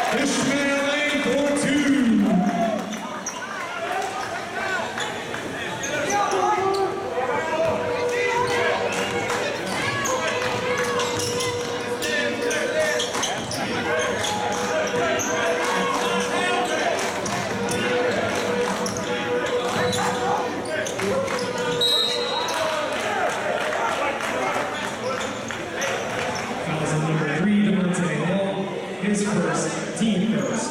His first, team first.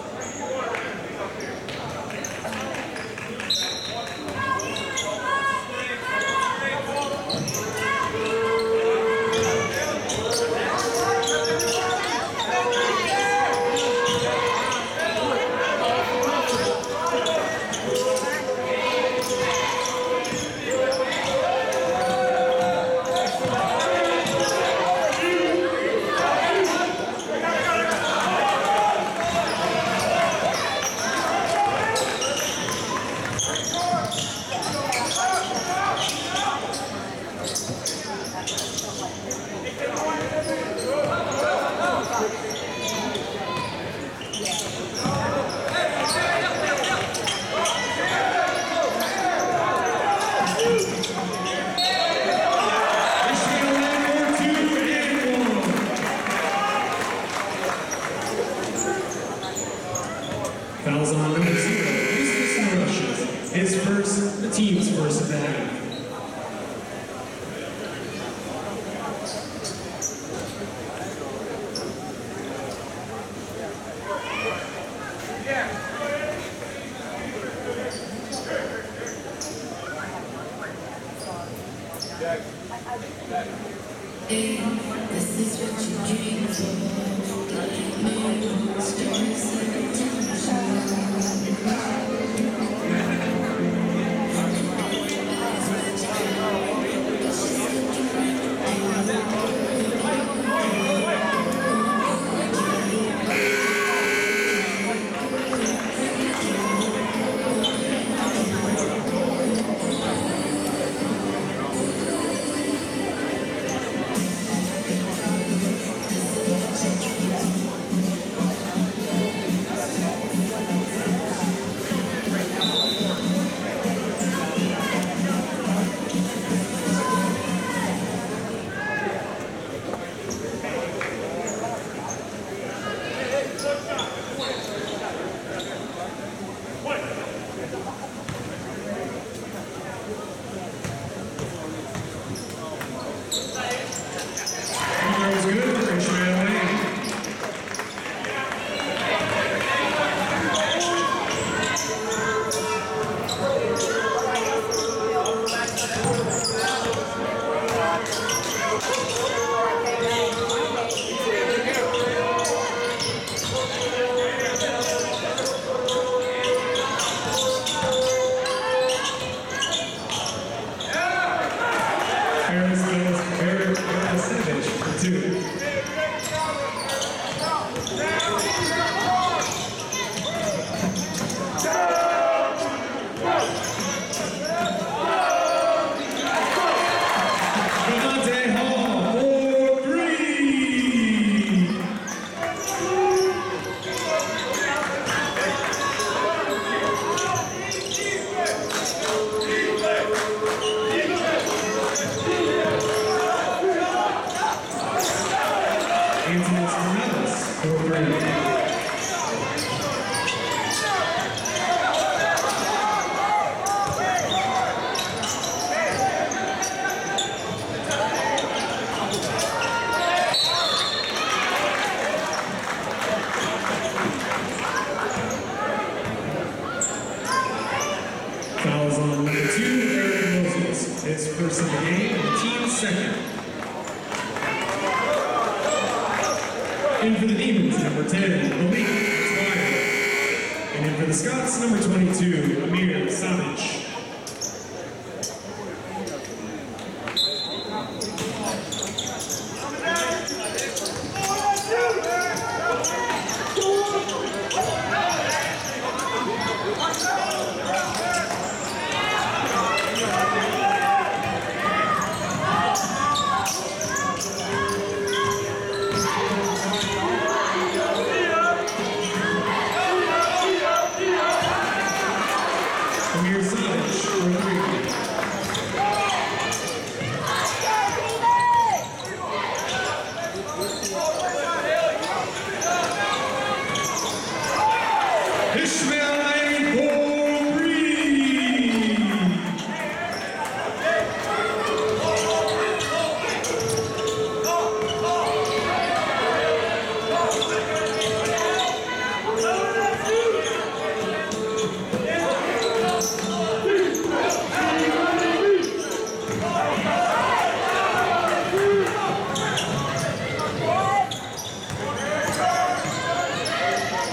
Fouls on number 0, Mr. Rushes. His first, the team's first of the half. This is what you dream for. Stories Fouls on number 2, Eric Moses. His first of the game, and the team's second. In for the Demons, number 10, Lyon. And in for the Scots, number 22, Amir Savage.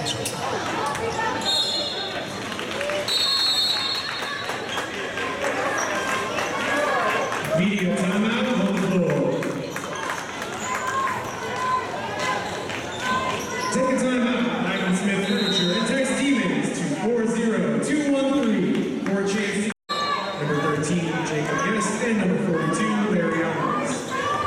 Media timeout on the floor. Take a timeout. Michael Smith Furniture and text Demons to 40213 for a chance. Number 13, Jacob Guest, and number 42, Larry Owens.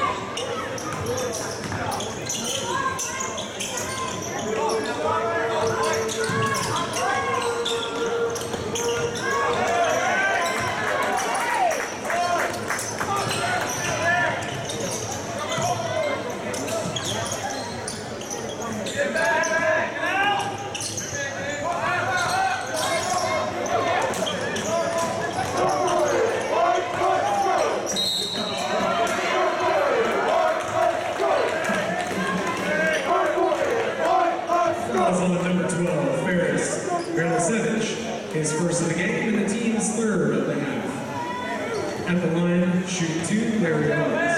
On the number 12, Ferris Berlasevich, his first of the game and the team's third of the half. At the line, shooting 2, Larry Owens.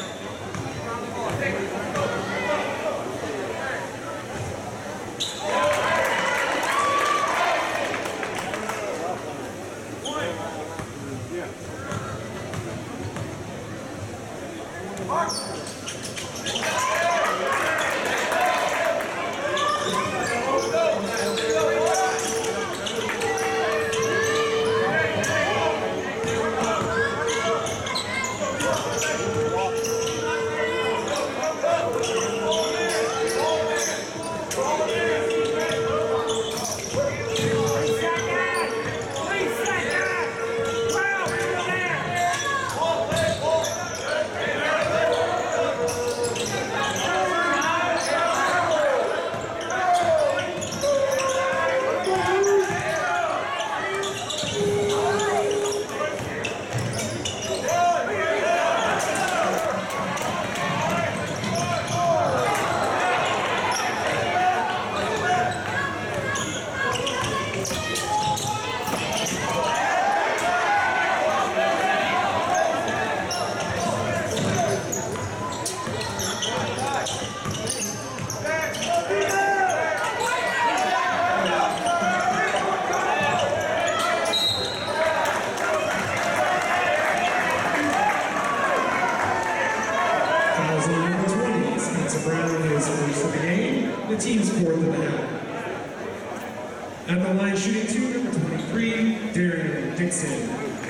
The team's fourth of the half. At the line, shooting 2, number 23, Darian Dixon.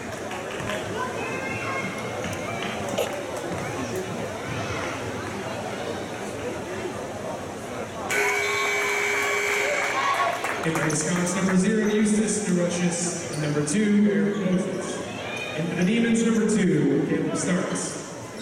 In for the Scots, number 0, Eustace Nerushis, and number 2, Eric Moses. And for the Demons, number 2, Caleb Starks.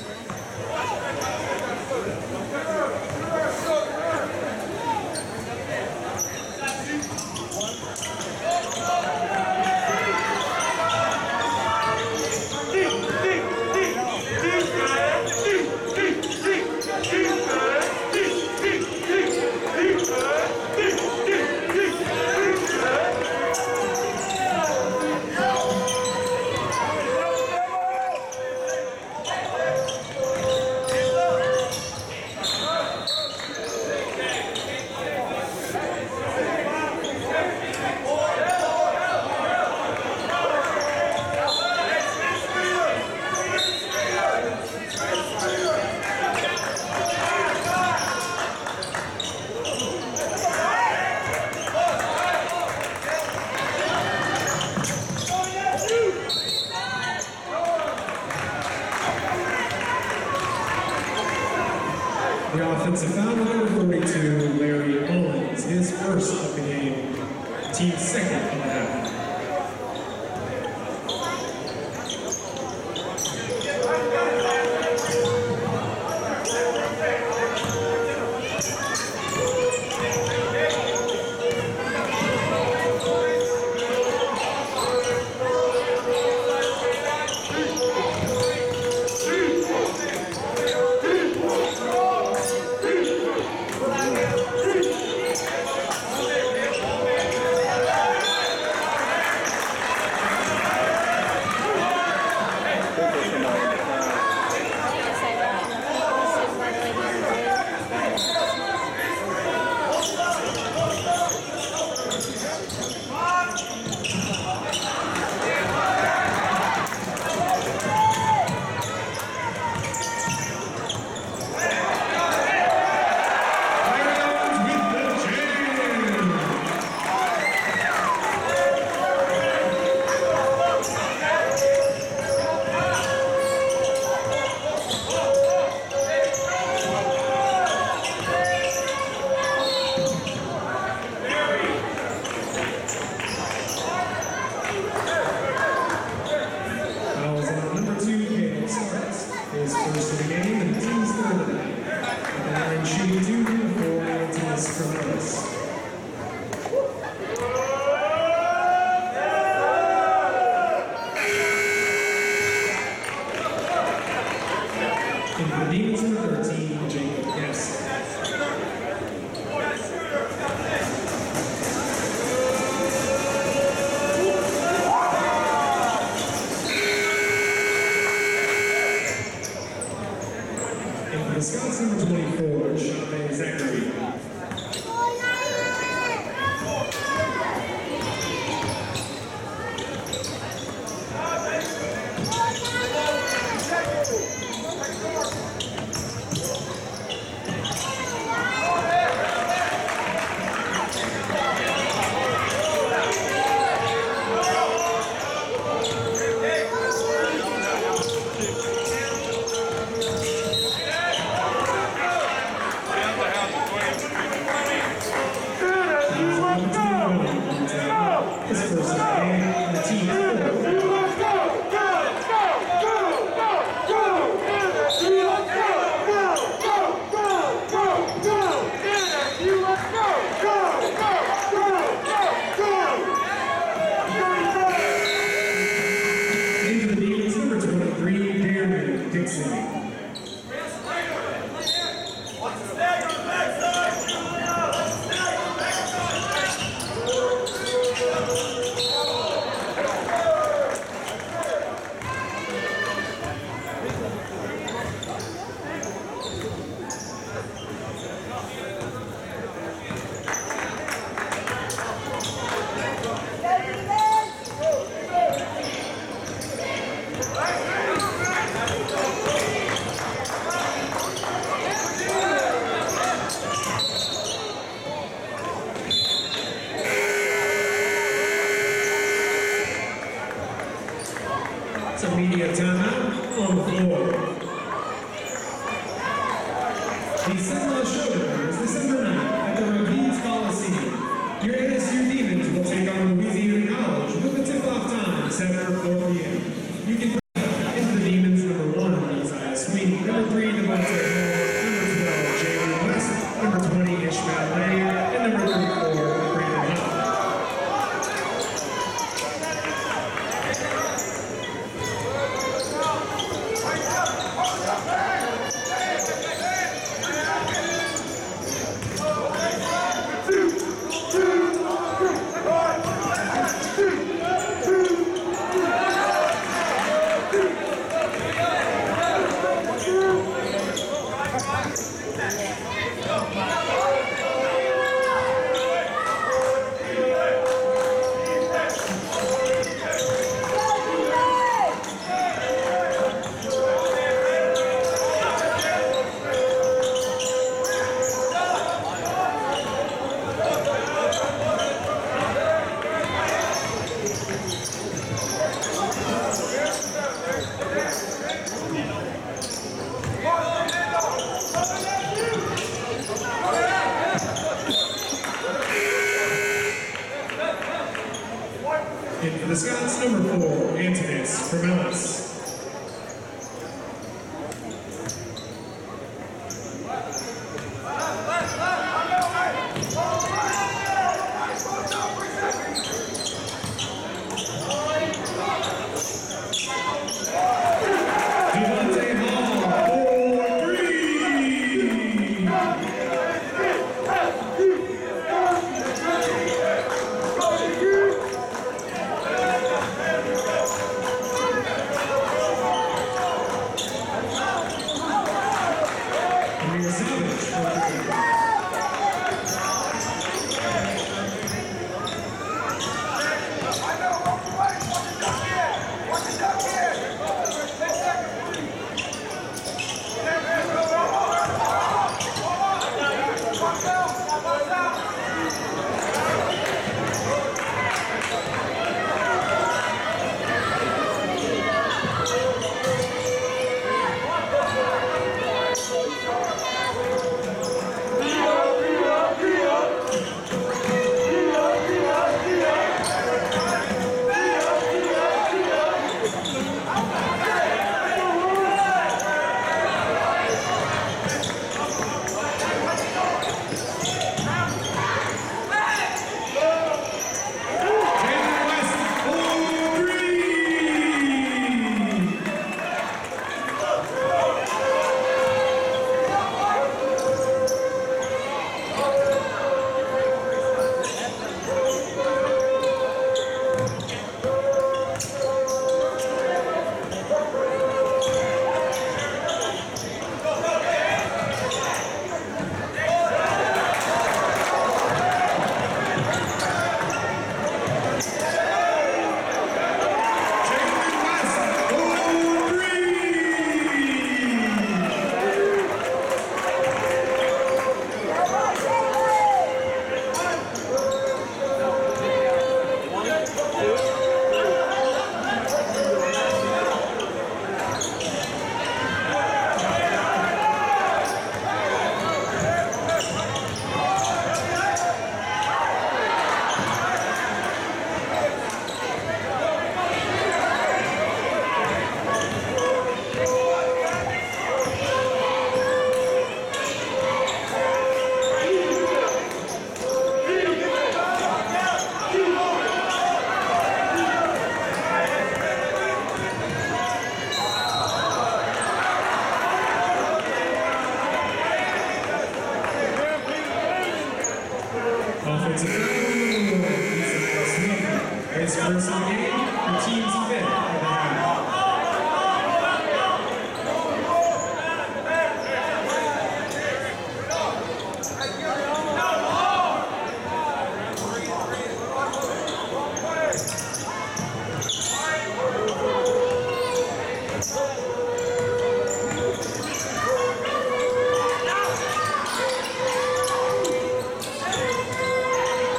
The offensive foul, number 42, Larry Owens, his first of the game, team's second of the half. media timeout on the floor. The Sentinel Showdown is December 9th at the Rapides Coliseum. Your ASU Demons will take on Louisiana College with a tip-off time set for 4 p.m. You can into the Demons number 1, Isaiah Sweet, number 3, Devontae Hall, number 12, Jalen West, number 20, Ishmael Lanier, and number 34, Brandon Huff. And for the Scots, number 4, Antonis from Ellis. Devontae Hall,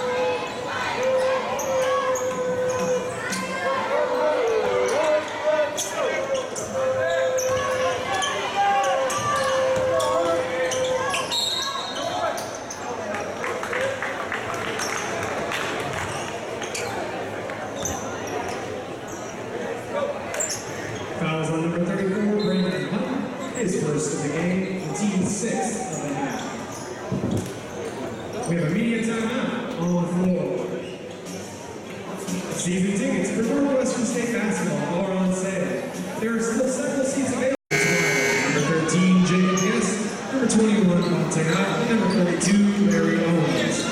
1, on the floor. Season tickets for Northwestern State basketball are on sale. There are still several seats available. Number 13, Jacob Guest. Number 21, Monte Out. And number 42, Larry Owens.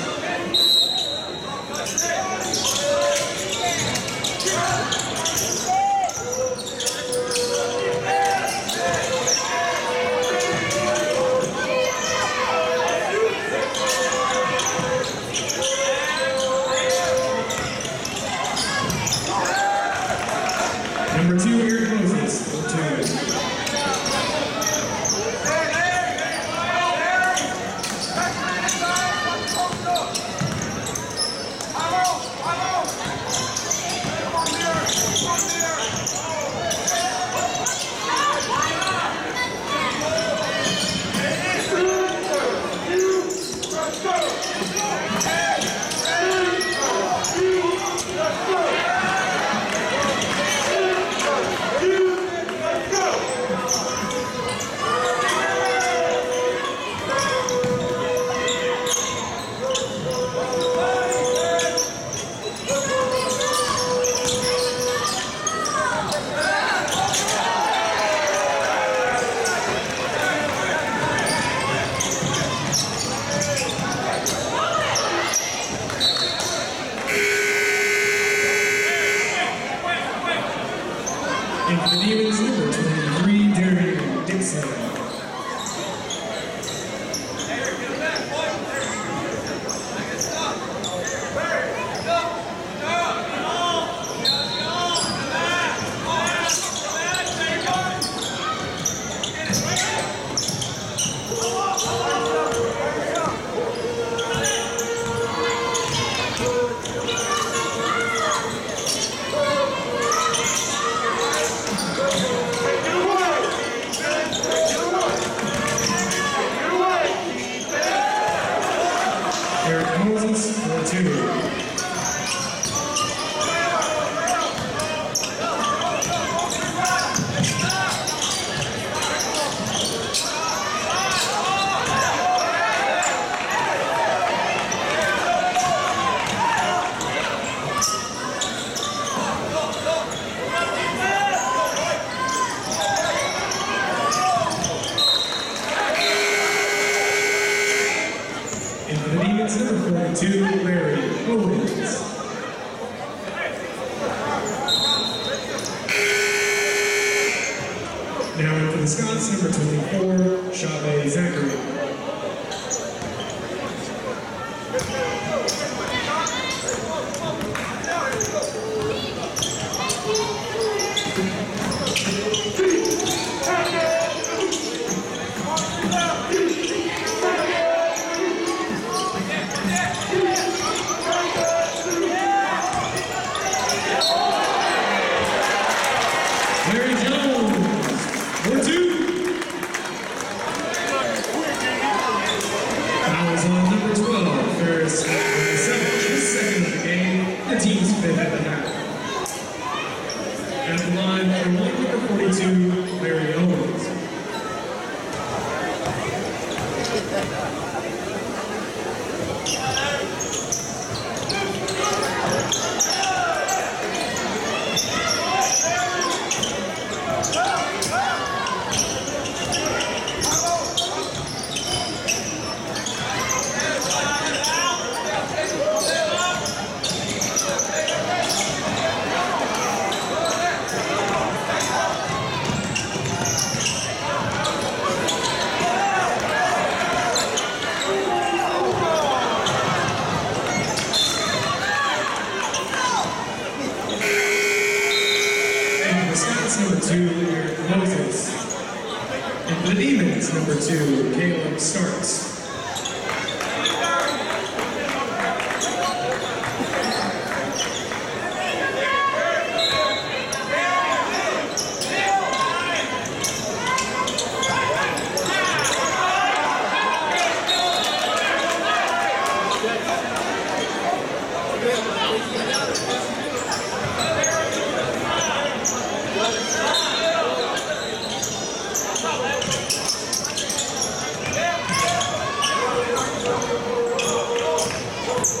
Number 2, Eric Moses. Number 2. And for the Demons, number 23, Derek Dixon. Eric Moses, number 2. And for the Demons, number 42, Larry Owens. Now in for the Scots, number 24, Chavez Zachary. Larry Jones, number 2. Fouls on number 12, Ferris Savage, his second of the game, the team's 5th at the half. At the line, number 42, Larry Owens. Number 2, Eric Moses. And for the Demons, number 2, Caleb Starks.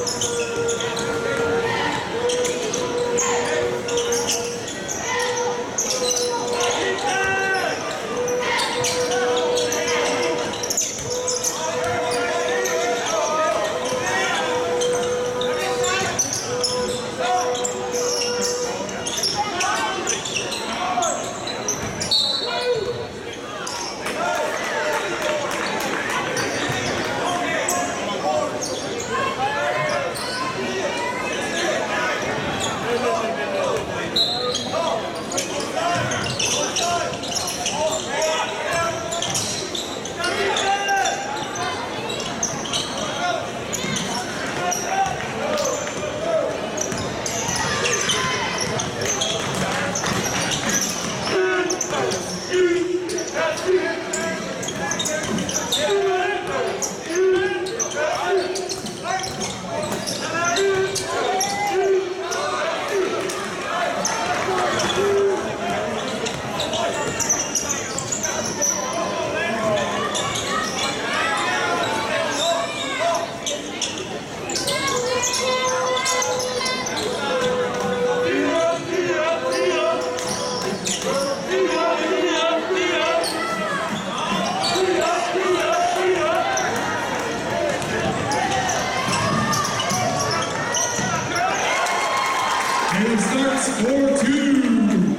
And it starts 4-2.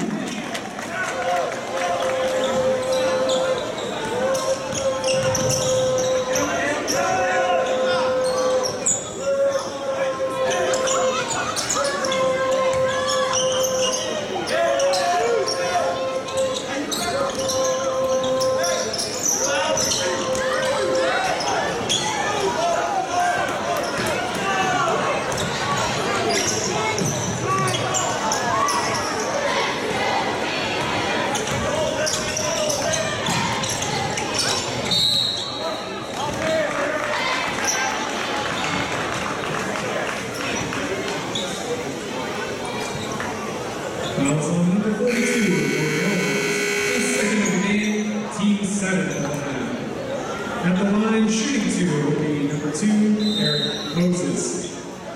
Fouls on number 42 for the second of the game, team 7 of the half. At the line, shooting 2 will be number 2, Eric Moses.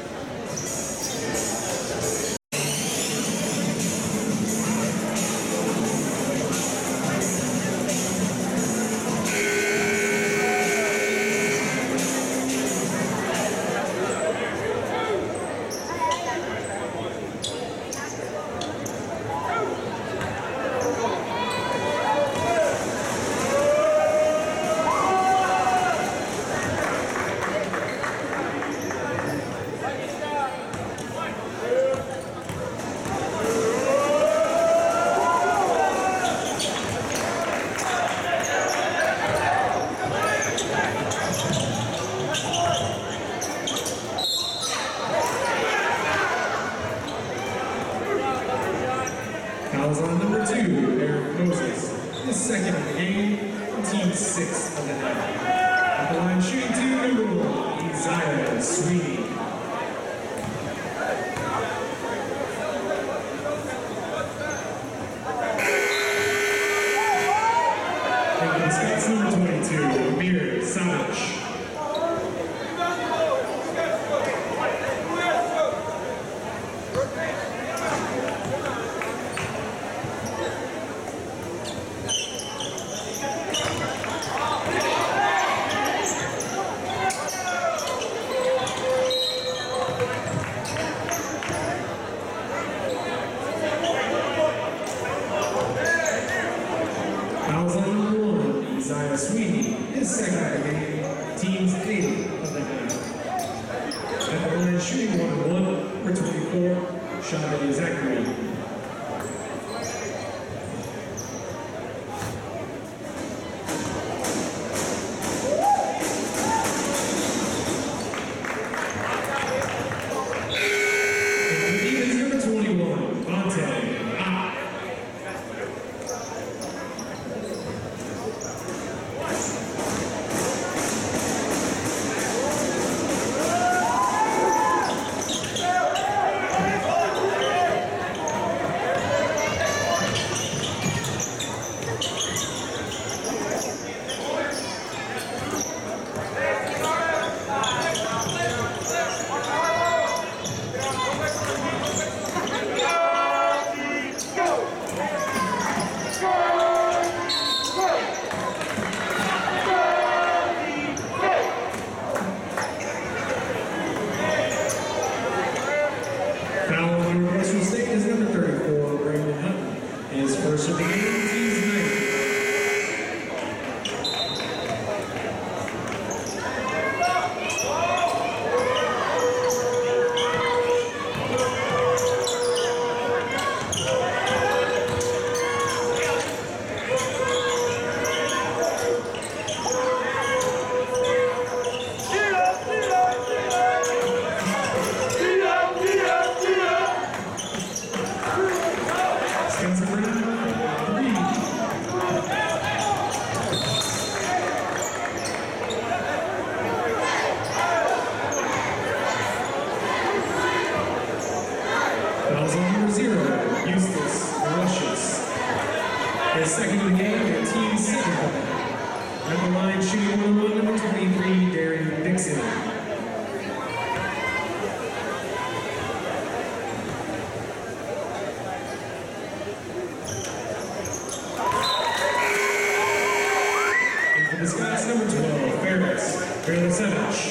Fouls on number 2, Eric Moses. His second of the game, team 6 of the half. At the line, shooting 2, number 1, Isaiah Sweeney. Taking the shots, number 22, Amir Savage. Fouls on number 1, Isaiah Sweeney, his second of the game, teams 8 of the half. At the line, shooting 1-1 for 24, Shabby Zachary. And the is number 21, Vontae. First of the game, teams United. Second of the game, and team second of the game. At the line, shooting 1-1, number 23, Darian Dixon. And for the Scots, number 12, Fairless Evans.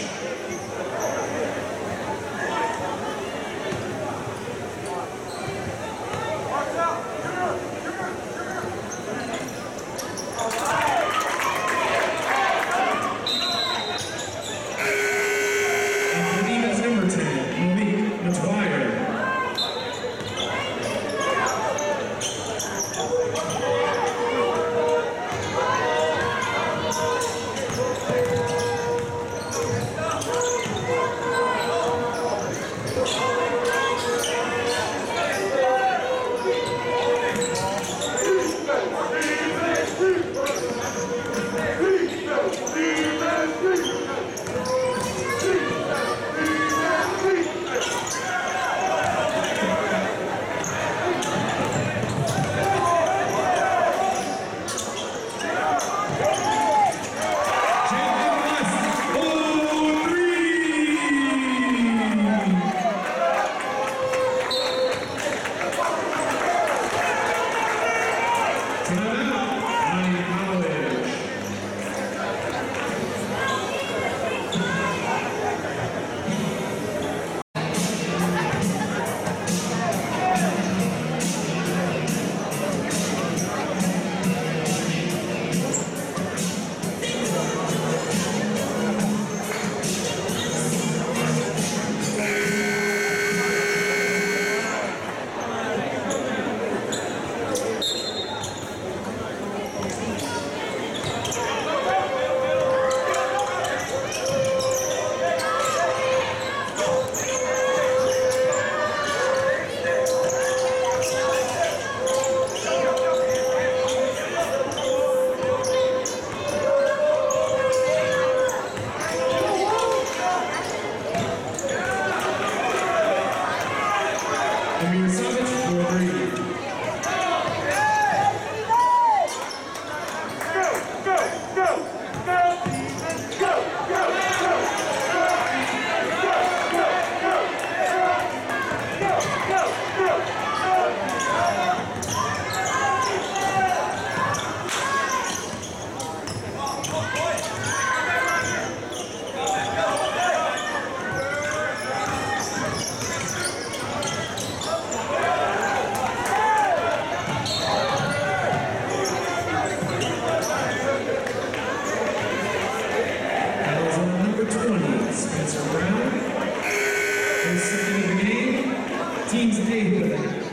Teams David.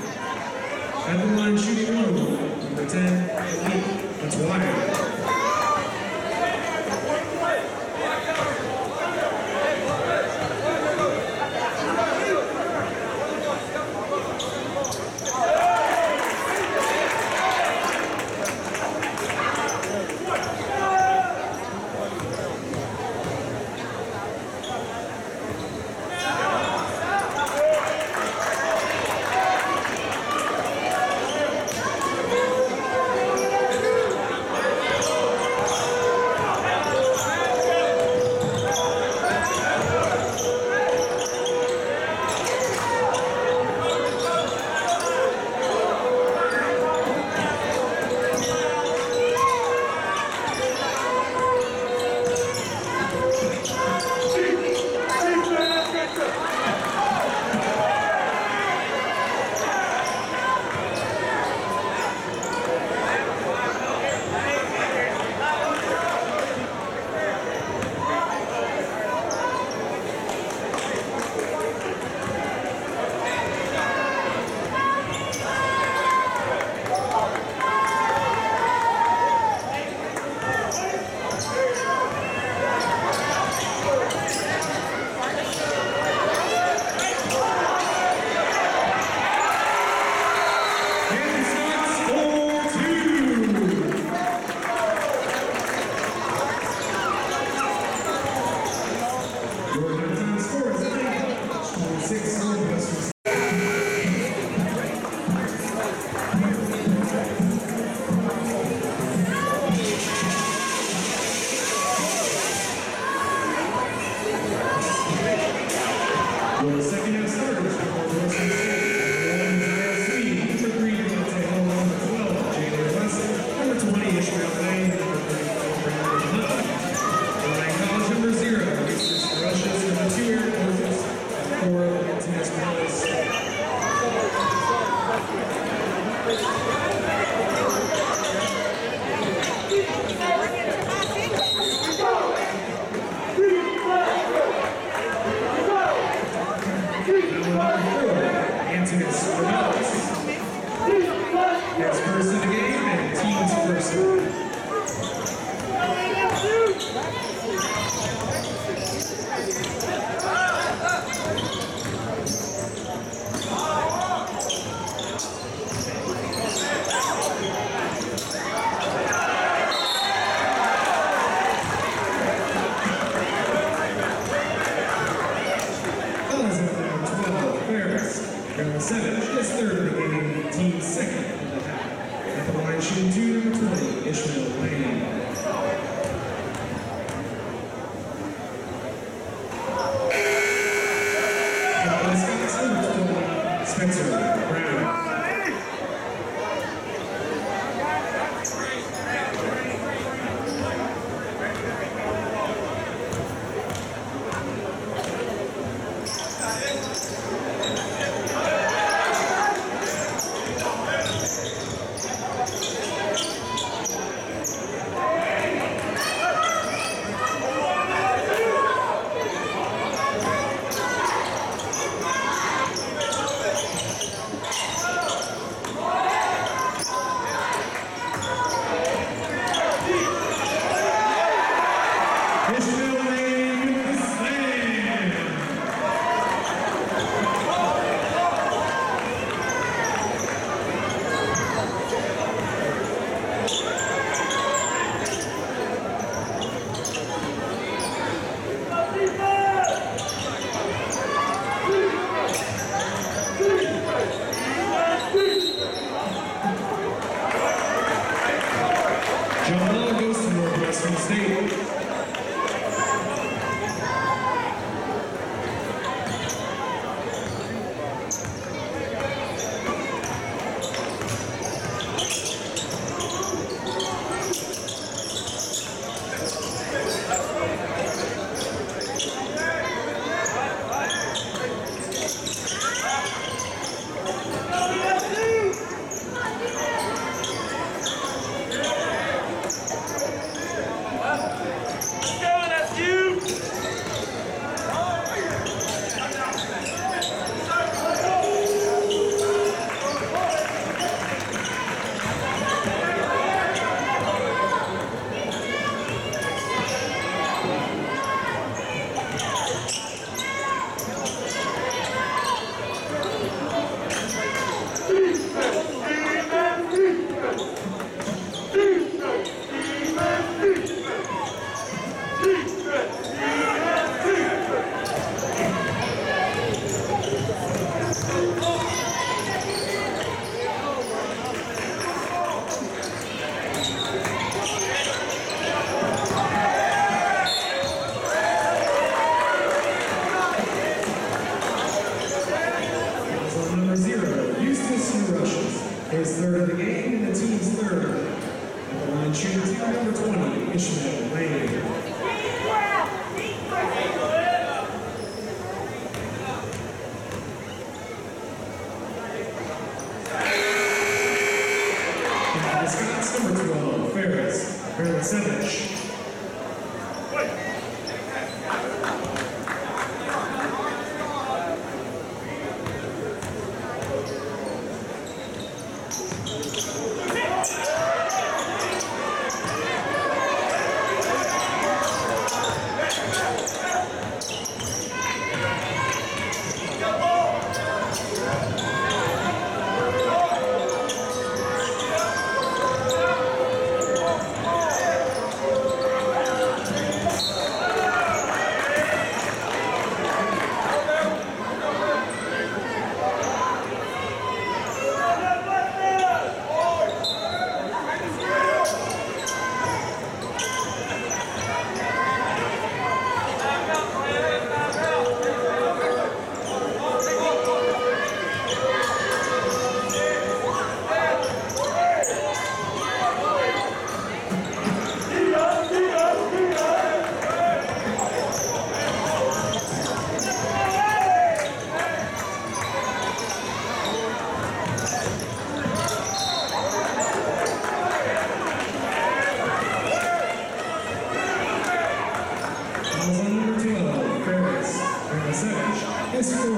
At the line, shooting 1, number 10, that's Wire. 6, Northwestern. Your second half starters for Northwestern State. Number 1, Isaiah Sweet. Number 3, Devontae Hall. Number 12, Jalen West. Number 20, Ishmael Lane. Number 34, Brandon Hunt. Lyon College number 0, Reese's Rushes. Number 2, Eric Moses. Number 4, Antonis Morales. Antonis Morales. Next person in the game and team's person. Savage is third in the game, team second in the half. At the line shooting 2, number 20, Ishmael Lane. At the Scots, number 20, Spencer Brown. John goes to Northwestern State. Is third of the game, and the team's third. At the line shooting 2, number 20, Ishmael Lane. And the Scots, number 12, Ferris Savage.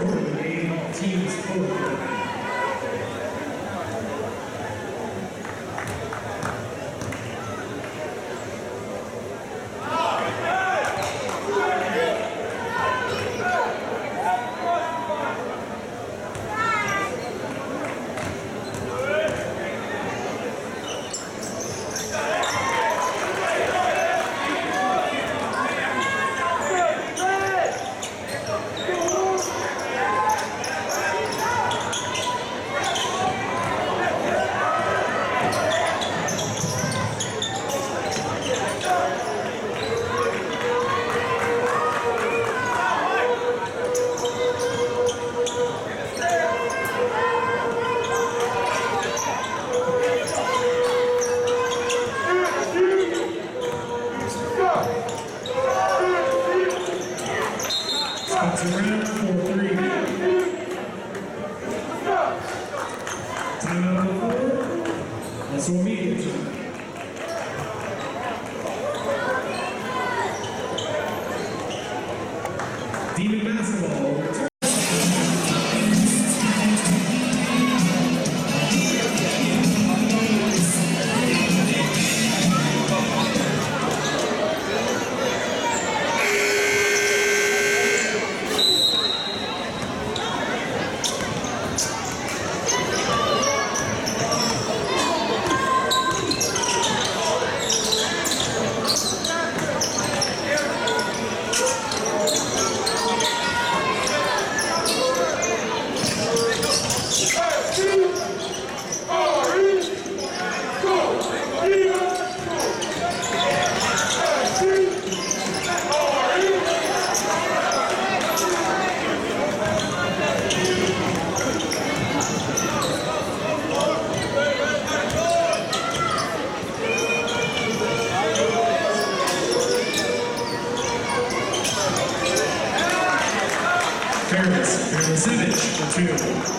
for the main team's total. Demon basketball. For two.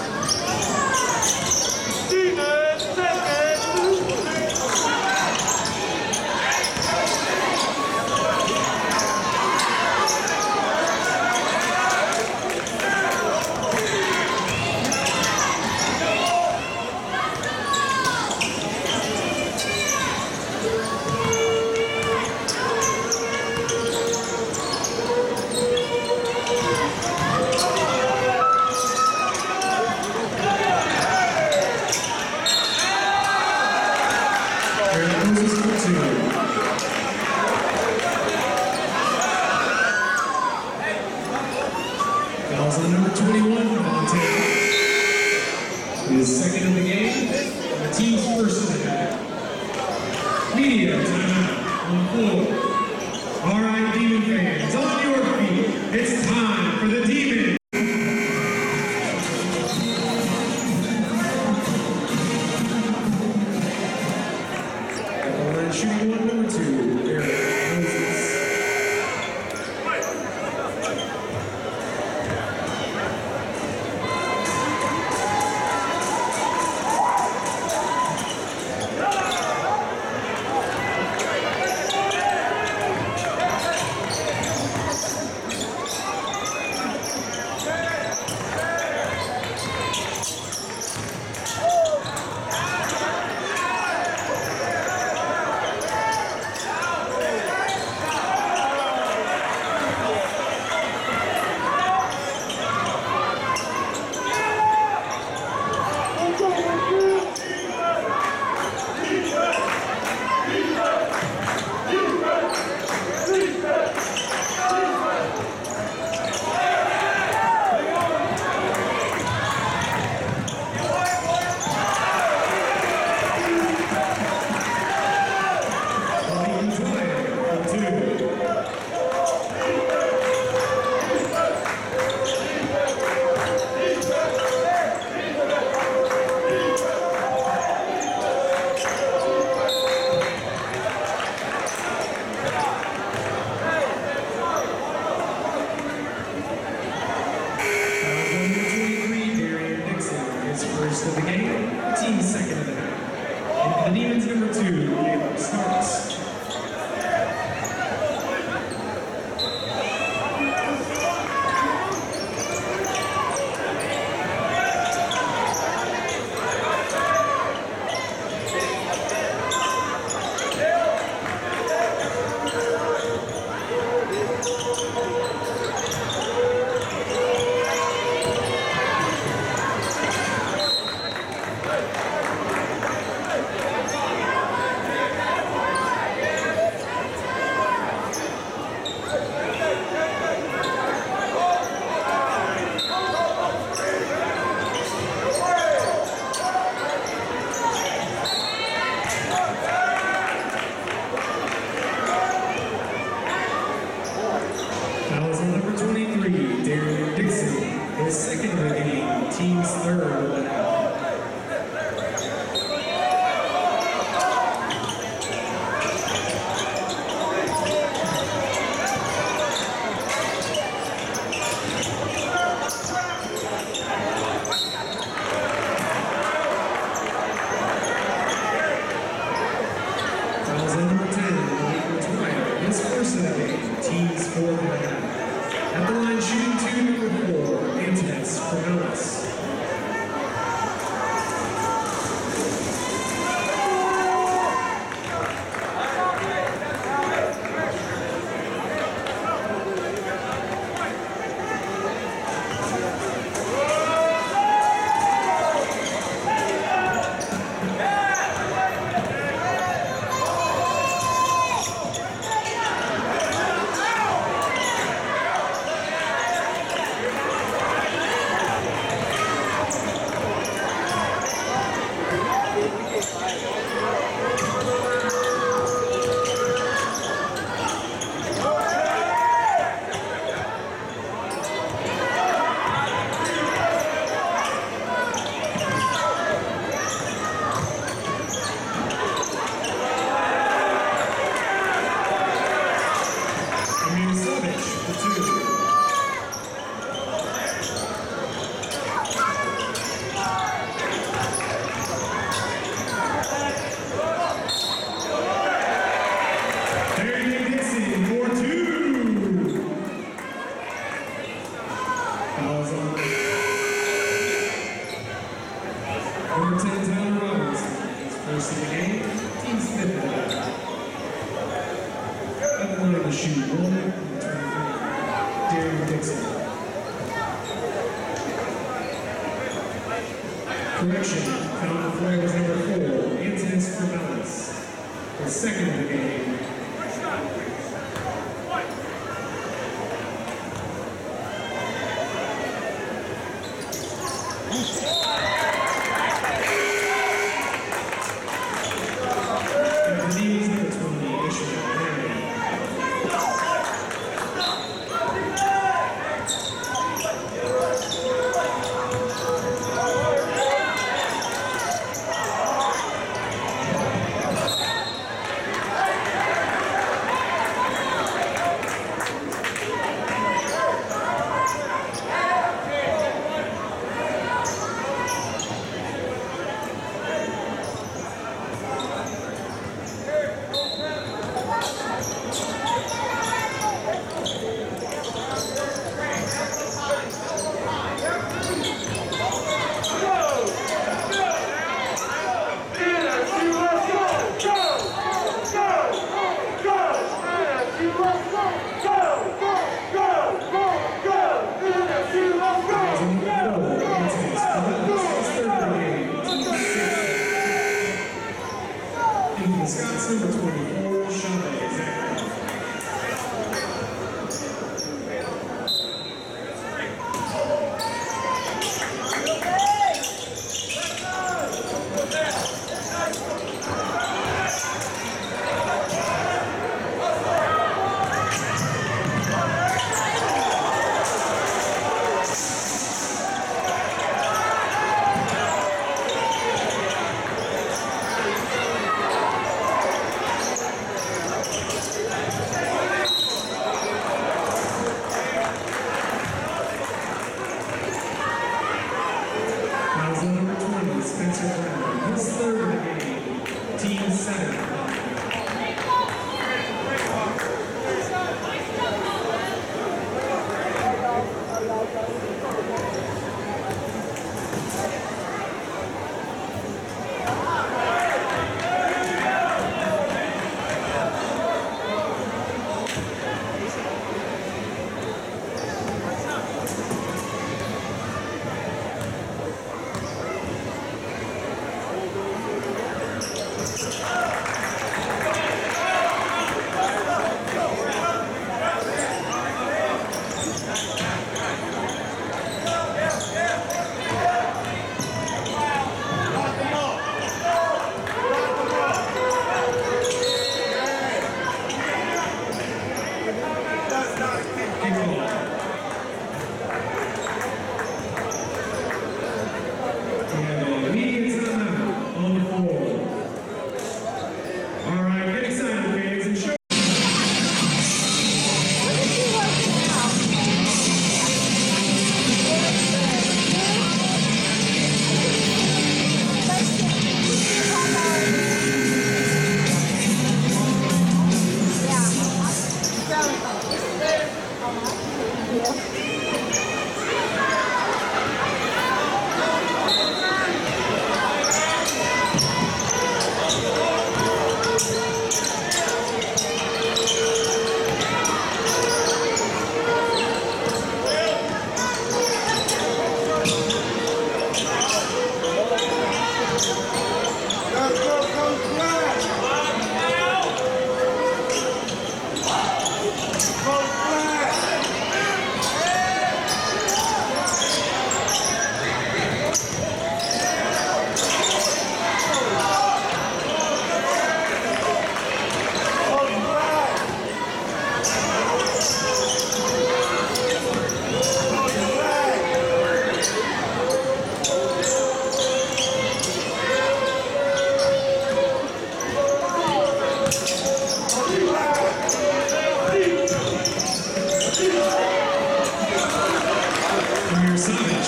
Fouls on number 21, Montana. His second of the game, and the team's first of the game. Media timeout on the floor. All right, Demon fans, on your feet. It's time for the Demon. Shooting one, number 2, Eric Moses. team's third of the half. Fouls on number 10, Northwestern Lyon. His first of the game, team's fourth of the half. At the line, shooting two, number 4, Antonis Cornelis. Number 10, Tyler Robinson, his first of the game, team's fifth of the half. At the line to shoot 1, number 23, Darren Dixon. Correction, foul on the flag was number 4, Antonis Cornelis, his second of the game.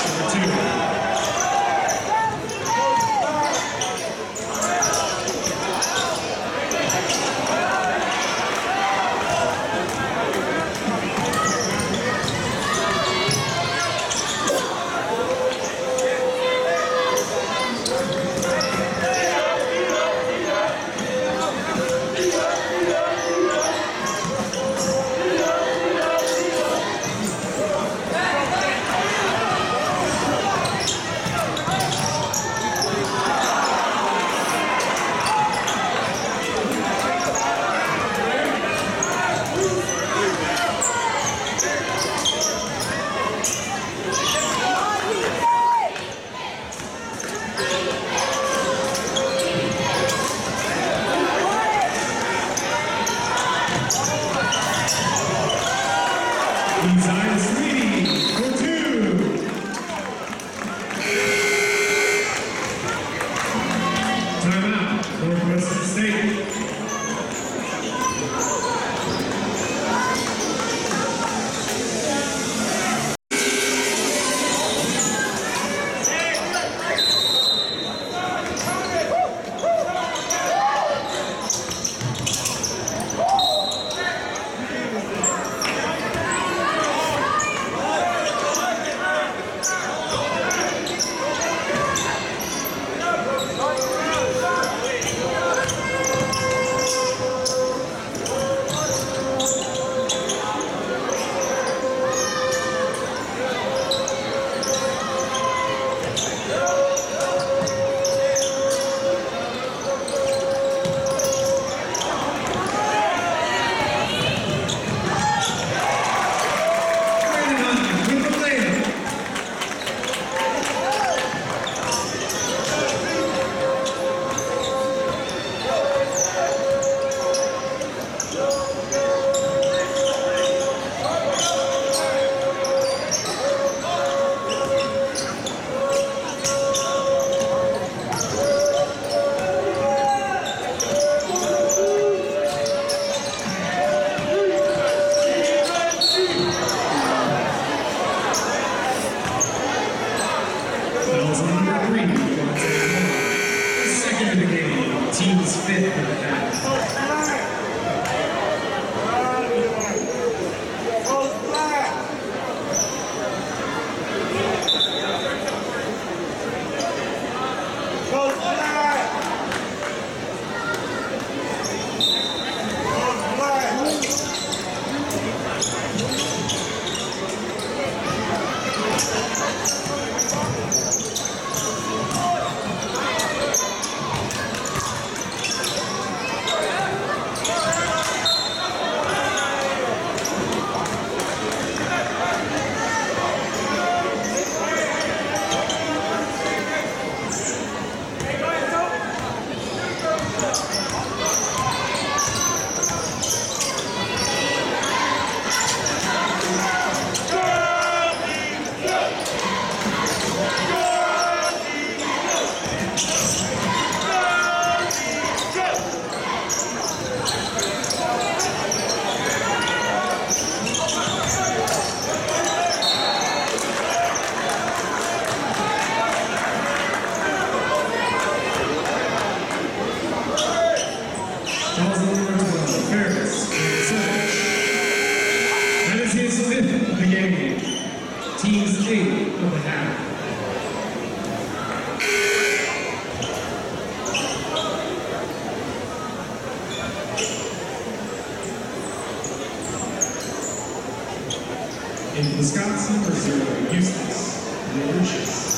Northwestern State. Team's fifth in the half. Team's 8 of the half. In Wisconsin, Missouri, Eustace, Mauritius.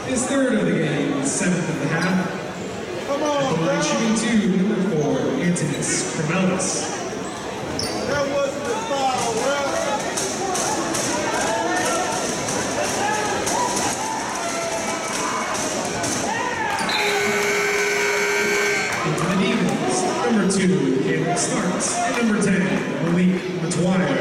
His third of the game, his seventh of the half. Come At the on, line, bro. shooting 2, number 4, Antonis Kremelis. That wasn't a foul, bro. Into the defense, number 2, Caleb Starks, and number 10, Malik Matuire.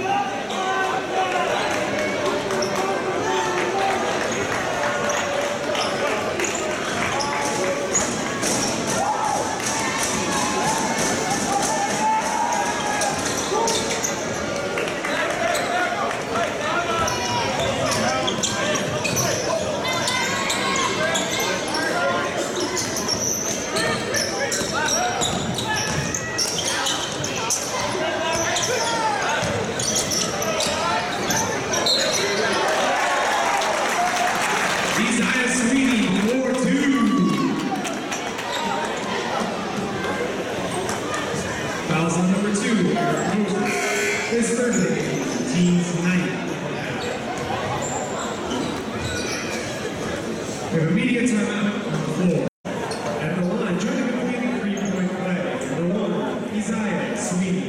Fouls on number 2, Eric Moses. His third of the game, team's ninth. We have a media timeout on the floor. At the line, joining the leading 3-point play, number 1, Isaiah Sweeney.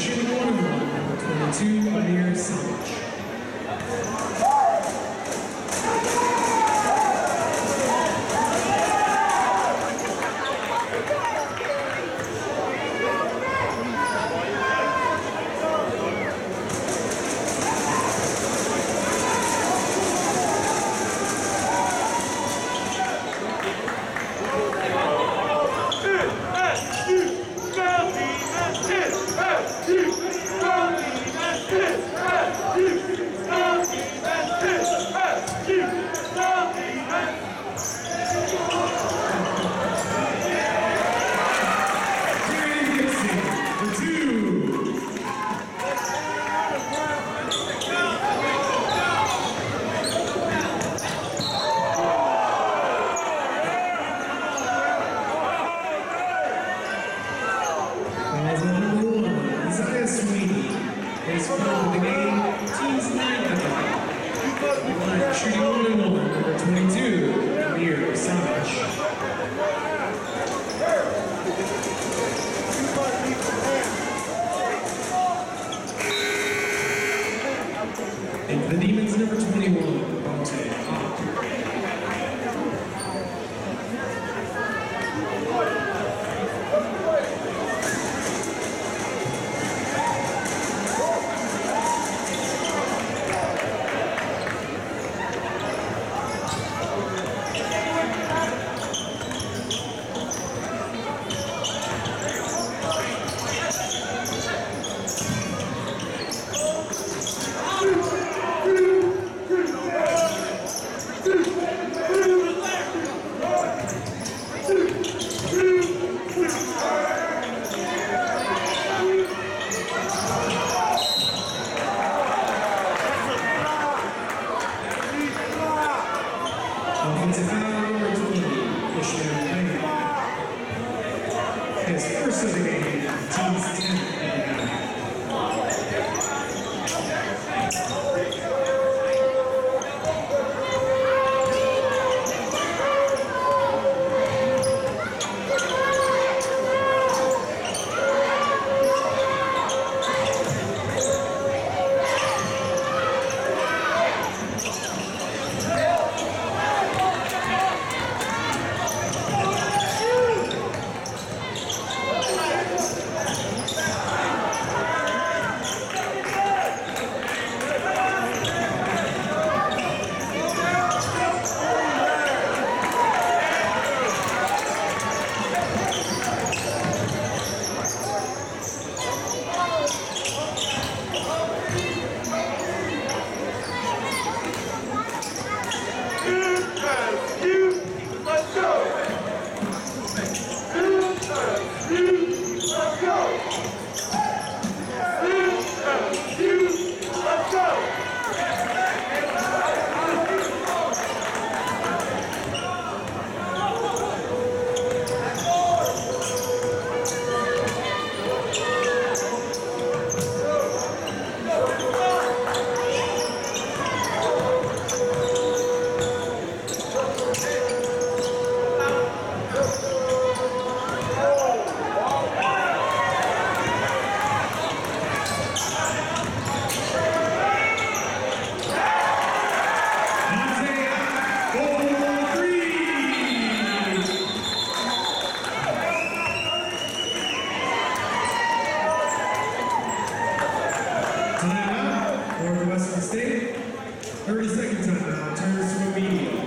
shooting 1-1, number 22, Amir Samich. Shooting 1-1, number 22, Amir Samich. And for the Demons, number 21, Bonte Hawk. Offensive foul, number 20, Ishmael Lyon. His first of the game, team's 10th. Timeout, Northwestern State. 30-second timeout, turns to a medium.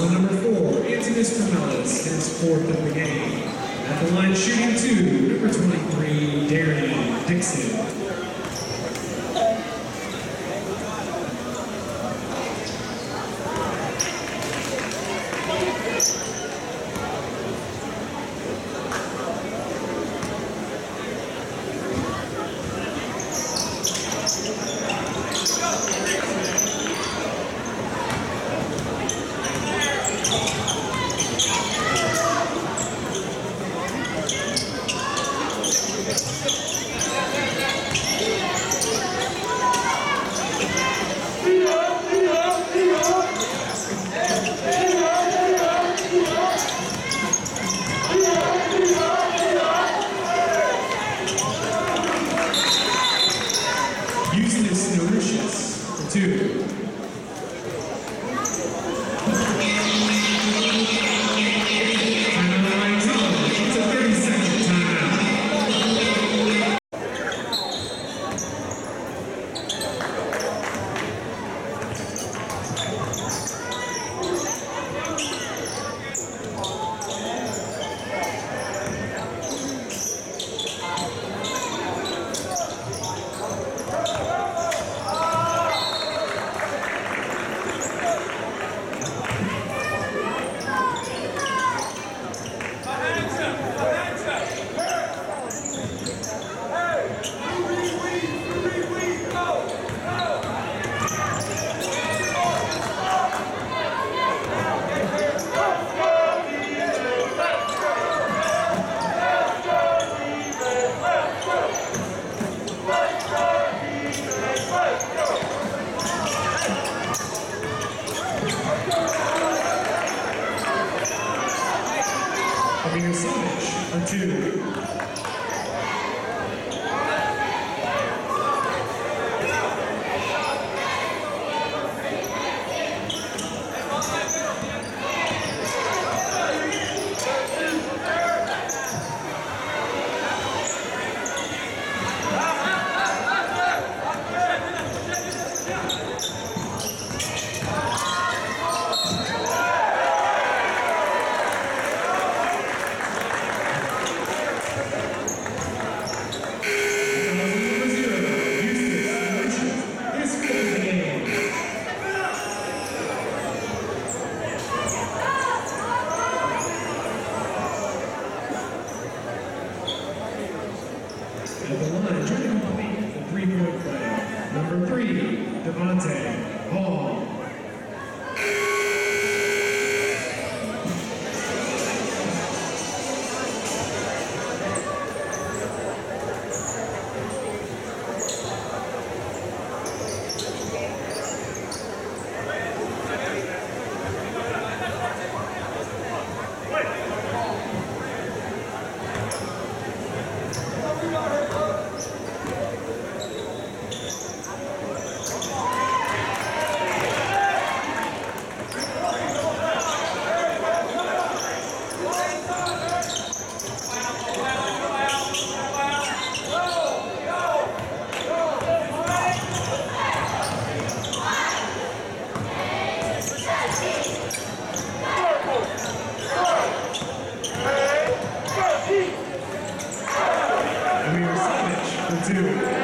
on number 4, Antimus Cornelis, his 4th of the game. At the line shooting 2, number 23, Darian Dixon. Eustace Noricius for 2. For 2. At the line, trying to complete the 3-point play. Number 3, Devontae Hall. For 2.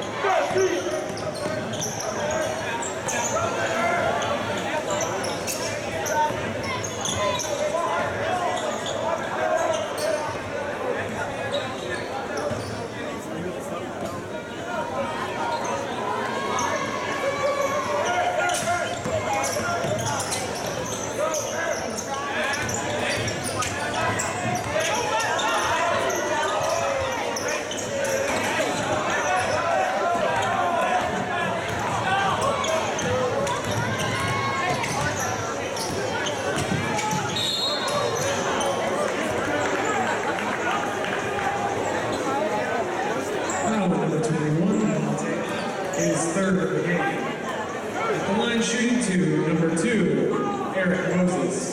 Number 21, is 3rd of the game. At the line shooting 2, number 2, Eric Moses.